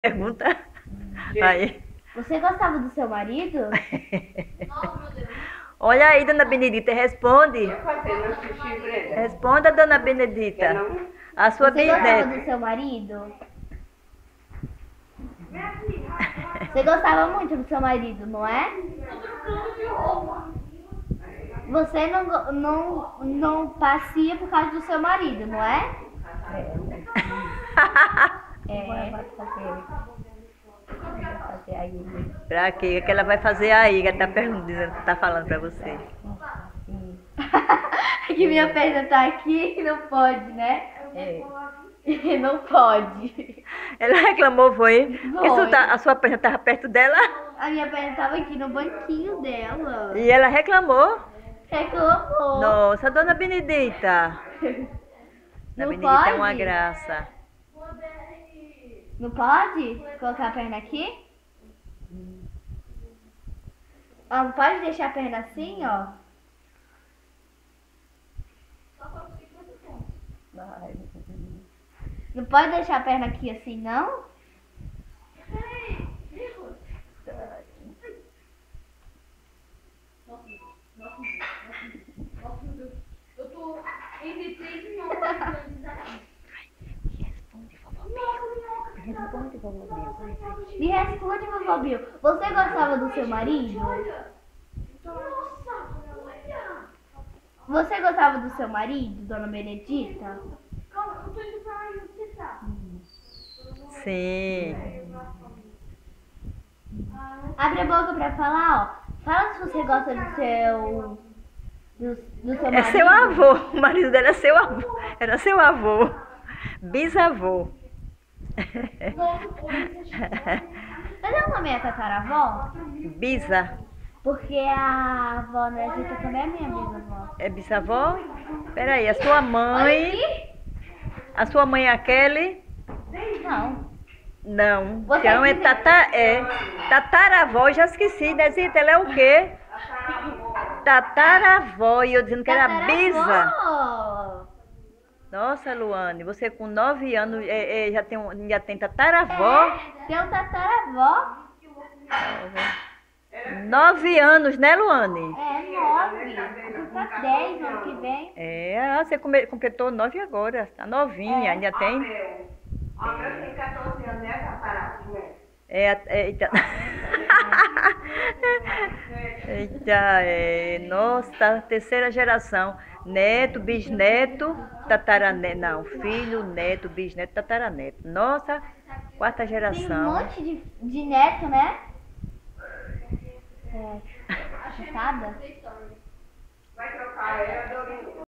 Pergunta aí. Você gostava do seu marido? Olha aí, dona Benedita, responde. Fazendo xixi, Brenda. Responda, dona Quer Benedita. não? A sua Você gostava bisneta. do seu marido? Você gostava muito do seu marido, não é? Você não passeia por causa do seu marido, não é? Pra quê? O que ela vai fazer aí? Que ela tá perguntando, tá falando pra você. Que minha perna tá aqui e não pode, né? Não pode. Ela reclamou, foi? Foi. A sua perna tava perto dela A minha perna tava aqui no banquinho dela. e ela reclamou. Reclamou. Nossa, dona Benedita. Não Dona Benedita é uma pode? graça. Não pode colocar a perna aqui? Ó, não pode deixar a perna assim, ó. Não pode deixar a perna aqui assim, não? Eu tô entre 3 minhocas grandes aqui. Me responde, vovó Bill. Você gostava do seu marido? Você gostava do seu marido, dona Benedita? Calma, eu tô indo pra aí, onde você tá? Sim. Abre a boca pra falar, ó. Fala se você gosta do seu... Do seu É marido. seu avô. O marido dela é seu avô. Era seu avô. Bisavô. Mas ela também é tataravó? Bisa. Porque a avó Nesita também é minha bisavó. É bisavó? Peraí, a sua mãe. Aqui? A sua mãe é a Kelly? Não. Não. Você Então é, que tataravó, eu já esqueci, né, Zita? Ela é o quê? Tataravó. E eu dizendo que era bisa. Tataravó. Nossa, Luane, você com 9 anos já tem tataravó? É, tem um tataravó. 9 anos, né, Luane? É 9. Tá 10 ano que vem. É, você completou 9 agora. Tá novinha, ainda tem. O meu tem 14 anos, né? Tá parado, né? Eita. Eita, nossa, terceira geração. Neto, bisneto, tataraneto. Não, filho, neto, bisneto, tataraneto. Nossa, quarta Tem um geração. monte de neto, né? É. Chocada? Vai trocar ela, Dorinha.